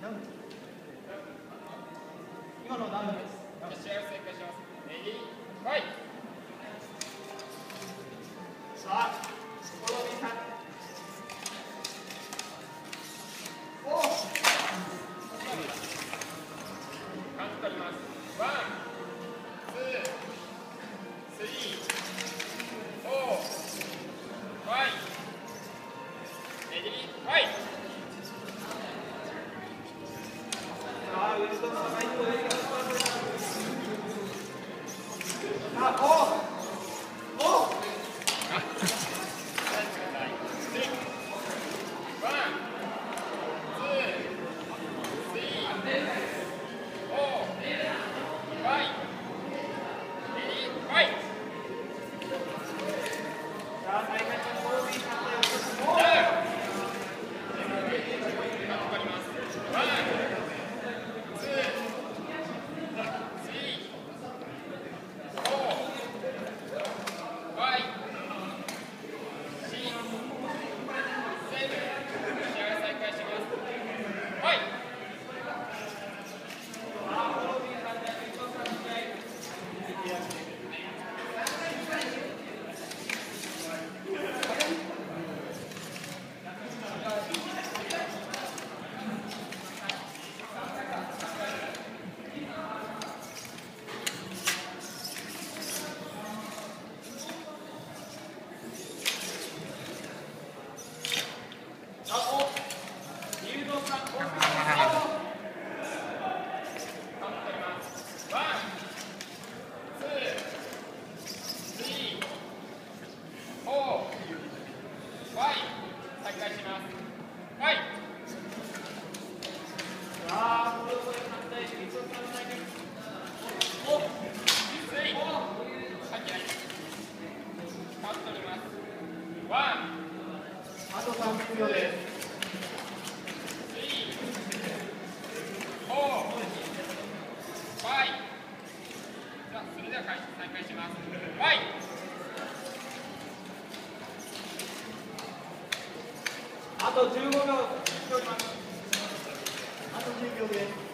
今のダウンです。 試合を再開します。レディー、ファイト。 さあ、この2、3。おお。 カウント取ります。ワン、ツー、スリー、フォー、ファイト。レディー、ファイト。 さあ、ウエストの高いところで。あ、おお。あと30秒です。 それでは再開します。ファイト。あと15秒しております。あと10秒です。